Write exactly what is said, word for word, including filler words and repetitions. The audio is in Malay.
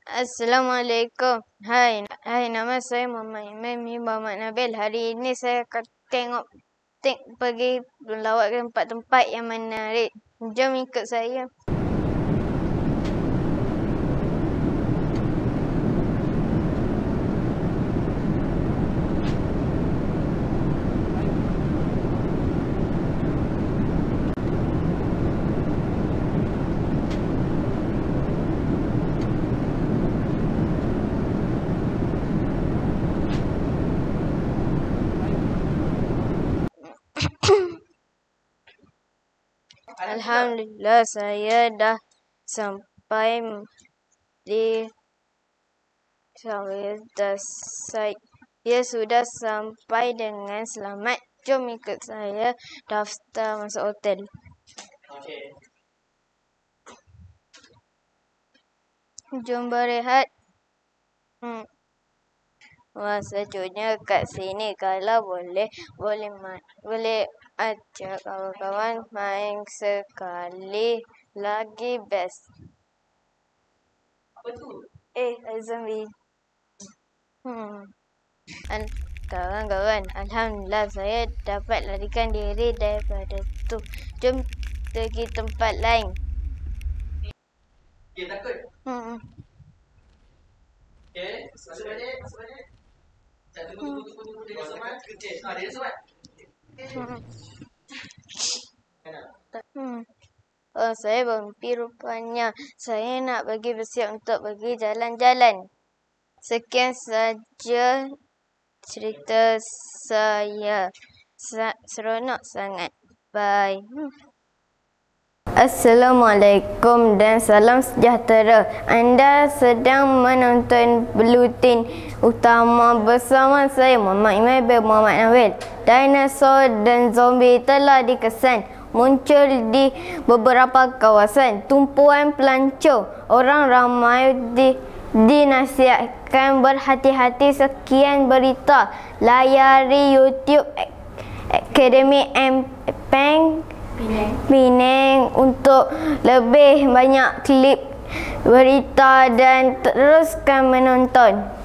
Assalamualaikum. Hai, hai nama saya Muhammad Iman bin Muhammad Nabil. Hari ini saya akan tengok teng pergi melawat ke tempat-tempat yang menarik. Jom ikut saya. Alhamdulillah, saya dah sampai di saya dah saya sudah sampai dengan selamat. Jom ikut saya daftar masuk hotel. Okay. Jom berehat. Hmm. Wah, sejuknya kat sini. Kalau boleh, boleh boleh ajak kawan-kawan main sekali lagi best. Apa tu? Eh, zombie. Hmm. Al- kawan-kawan, alhamdulillah saya dapat larikan diri daripada tu. Jom pergi tempat lain. Dia takut? Hmm. Okay, masuk balik, masuk balik. Jangan tunggu, tunggu, tunggu, tunggu. Dia dah somat. Okay, ah, dia dah somat. Hmm. Kenapa? Hmm. Oh, saya bermimpi rupanya. Saya nak pergi bersiap untuk pergi jalan-jalan. Sekian saja cerita saya. Sa- seronok sangat. Bye. Hmm. Assalamualaikum dan salam sejahtera. Anda sedang menonton Bluetin Utama bersama saya Muhammad Iman bin Muhammad Nabil. Dinosaur dan zombie telah dikesan muncul di beberapa kawasan. Tumpuan pelancong orang ramai di dinasihatkan berhati-hati. Sekian berita. Layari YouTube Akademi M Peng Penang. Penang untuk lebih banyak klip berita dan teruskan menonton.